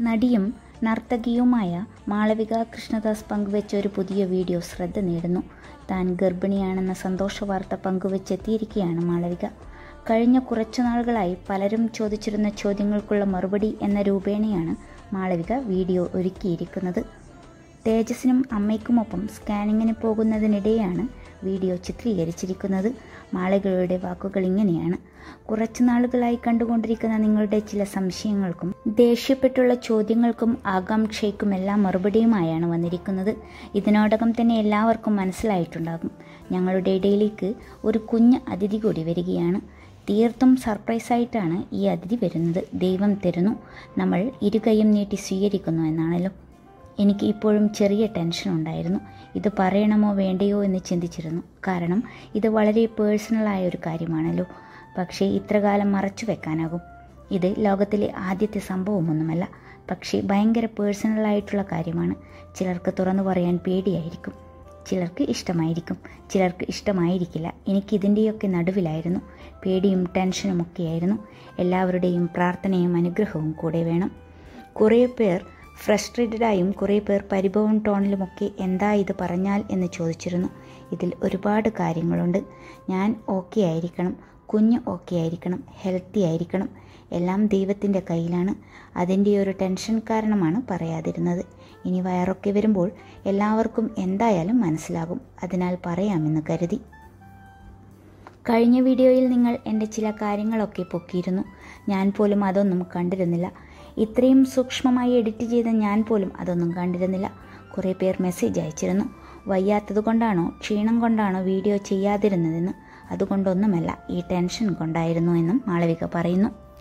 നടിയും നർത്തകിയുമായ മാളവിക കൃഷ്ണദാസ് പങ്കുവെച്ച ഒരു പുതിയ വീഡിയോ ശ്രദ്ധ നേടുന്നു. താൻ ഗർഭിണിയാണെന്ന സന്തോഷ വാർത്ത പങ്കുവെച്ചെത്തിയിരിക്കുകയാണ് മാളവിക. കഴിഞ്ഞ കുറച്ചു നാളുകളായി പലരും ചോദിച്ചിരുന്ന ചോദ്യങ്ങൾക്കുള്ള മറുപടി എന്ന രൂപേണയാണ് മാളവിക വീഡിയോ ഒരുക്കിയിരിക്കുന്നത്. തേജസിനും അമ്മയ്ക്കുമൊപ്പം സ്കാനിങ്ങിന് പോകുന്നതിനിടെയാണ് വീഡിയോ ചിത്രീകരിച്ചിരിക്കുന്നത്. മാളവികയുടെ വാക്കുകൾ ഇങ്ങനെയാണ്: കുറച്ചു നാളുകളായി കണ്ടുകൊണ്ടിരിക്കുന്ന നിങ്ങളുടെ ചില സംശയങ്ങൾക്കും ദേഷ്യപ്പെട്ടുള്ള ചോദ്യങ്ങൾക്കും ആകാംക്ഷയ്ക്കുമെല്ലാം മറുപടിയുമായാണ് വന്നിരിക്കുന്നത്. ഇതിനോടകം തന്നെ എല്ലാവർക്കും മനസ്സിലായിട്ടുണ്ടാകും, ഞങ്ങളുടെ ഇടയിലേക്ക് ഒരു കുഞ്ഞ് അതിഥി കൂടി വരികയാണ്. തീർത്തും സർപ്രൈസായിട്ടാണ് ഈ അതിഥി വരുന്നത്. ദൈവം തരുന്നു, നമ്മൾ ഇരുകൈയും നീട്ടി സ്വീകരിക്കുന്നു എന്നാണല്ലോ. എനിക്ക് ഇപ്പോഴും ചെറിയ ടെൻഷൻ ഉണ്ടായിരുന്നു. ഇത് പറയണമോ വേണ്ടയോ എന്ന് ചിന്തിച്ചിരുന്നു. കാരണം ഇത് വളരെ പേഴ്സണലായ ഒരു കാര്യമാണല്ലോ. പക്ഷേ ഇത്രകാലം മറച്ചു വെക്കാനാകും. ഇത് ലോകത്തിലെ ആദ്യത്തെ സംഭവമൊന്നുമല്ല. പക്ഷേ ഭയങ്കര പേഴ്സണലായിട്ടുള്ള കാര്യമാണ്. ചിലർക്ക് തുറന്നു പറയാൻ പേടിയായിരിക്കും, ചിലർക്ക് ഇഷ്ടമായിരിക്കും, ചിലർക്ക് ഇഷ്ടമായിരിക്കില്ല. എനിക്കിതിൻ്റെയൊക്കെ നടുവിലായിരുന്നു. പേടിയും ടെൻഷനും ഒക്കെയായിരുന്നു. എല്ലാവരുടെയും പ്രാർത്ഥനയും അനുഗ്രഹവും കൂടെ വേണം. കുറേ പേർ ഫ്രസ്ട്രേറ്റഡായും കുറേ പേർ പരിഭവം ടോണിലുമൊക്കെ എന്താ ഇത് പറഞ്ഞാൽ എന്ന് ചോദിച്ചിരുന്നു. ഇതിൽ ഒരുപാട് കാര്യങ്ങളുണ്ട്. ഞാൻ ഓക്കെ ആയിരിക്കണം, കുഞ്ഞ് ഓക്കെ ആയിരിക്കണം, ഹെൽത്തി ആയിരിക്കണം. എല്ലാം ദൈവത്തിൻ്റെ കയ്യിലാണ്. അതിൻ്റെ ഒരു ടെൻഷൻ കാരണമാണ് പറയാതിരുന്നത്. ഇനി വയറൊക്കെ വരുമ്പോൾ എല്ലാവർക്കും എന്തായാലും മനസ്സിലാകും. അതിനാൽ പറയാമെന്ന് കരുതി. കഴിഞ്ഞ വീഡിയോയിൽ നിങ്ങൾ എൻ്റെ ചില കാര്യങ്ങളൊക്കെ പൊക്കിയിരുന്നു. ഞാൻ പോലും അതൊന്നും കണ്ടിരുന്നില്ല. ഇത്രയും സൂക്ഷ്മമായി എഡിറ്റ് ചെയ്ത ഞാൻ പോലും അതൊന്നും കണ്ടിരുന്നില്ല. കുറേ പേർ മെസ്സേജ് അയച്ചിരുന്നു. വയ്യാത്തത് കൊണ്ടാണോ ക്ഷീണം കൊണ്ടാണോ വീഡിയോ ചെയ്യാതിരുന്നതെന്ന്. അതുകൊണ്ടൊന്നുമല്ല, ഈ ടെൻഷൻ കൊണ്ടായിരുന്നു എന്നും മാളവിക പറയുന്നു.